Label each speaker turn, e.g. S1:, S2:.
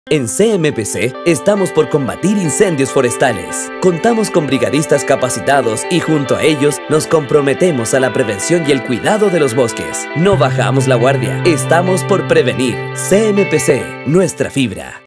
S1: En CMPC estamos por combatir incendios forestales. Contamos con brigadistas capacitados y junto a ellos nos comprometemos a la prevención y el cuidado de los bosques. No bajamos la guardia, estamos por prevenir. CMPC, nuestra fibra.